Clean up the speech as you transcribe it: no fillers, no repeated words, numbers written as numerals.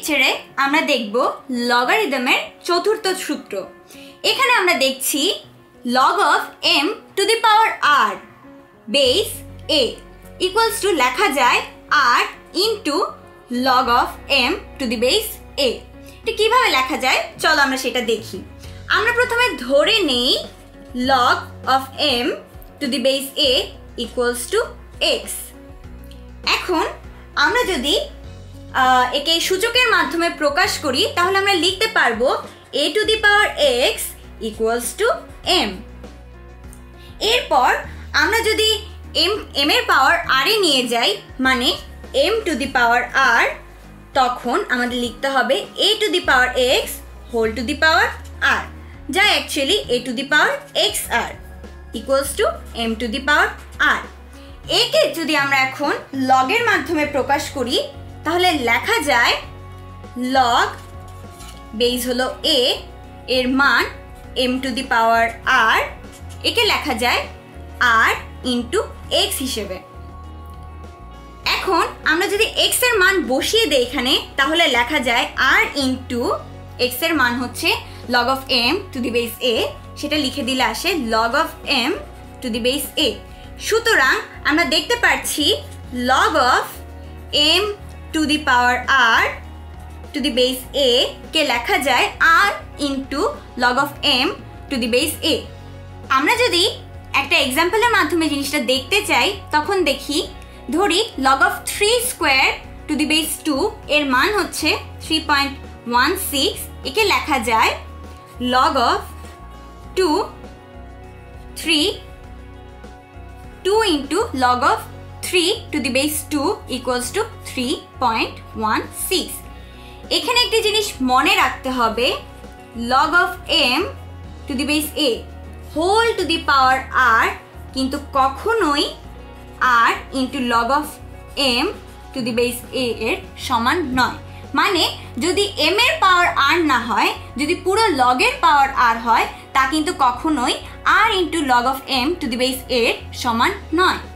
লেকচারে আমরা দেখব লগারিদমের চতুর্থ সূত্র। এখানে আমরা দেখছি log of m to the power r base a equals to লেখা যায় r into log of m to the base a। এটা কিভাবে লেখা যায় চলো আমরা সেটা দেখি। আমরা প্রথমে ধরে নেই log of m to the base a equals to x। এখন আমরা যদি একে সূচকের মাধ্যমে প্রকাশ করি তাহলে আমরা লিখতে পারবো a to the power x equals to m। এরপর আমরা যদি m এর পাওয়ার r এ নিয়ে যাই মানে m to the power r, তখন আমাদের লিখতে হবে a to the power x whole to the power r, যা actually a to the power xr equals to m to the power r। একে যদি আমরা এখন লগের মাধ্যমে প্রকাশ করি তাহলে লেখা যায় log বেস হলো a এর মান m to the power r, একে লেখা যায় r into x হিসেবে। এখন আমরা যদি x এর মান বসিয়ে দেই এখানে তাহলে লেখা যায় r into x এর মান হচ্ছে log of m to the base a, সেটা লিখে দিলে আসে log of m to the base a। সুতরাং আমরা দেখতে পাচ্ছি log of m to the power r to the base a কে লেখা যায় r into log of m to the base a। আমরা যদি একটা এক্সাম্পলের মাধ্যমে জিনিসটা দেখতে চাই তখন দেখি, ধরি log of 3 square to the base 2 এর মান হচ্ছে 3.16, একে লেখা যায় log of 2 into log of 3 to the base 2 equals to 3.16। এখানে একটি জিনিস মনে রাখতে হবে, log of m to the base a whole to the power r কিন্তু কখনোই r into log of m to the base a এর সমান নয়। মানে যদি m এর পাওয়ার r না হয়, যদি পুরো log এর পাওয়ার r হয়, তা কিন্তু কখনোই r into log of m to the base a এর সমান নয়।